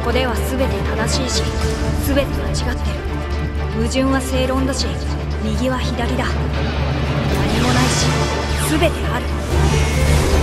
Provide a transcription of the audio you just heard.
こでは全て正しいし全て間違ってる。矛盾は正論だし右は左だ。何もないし全てある。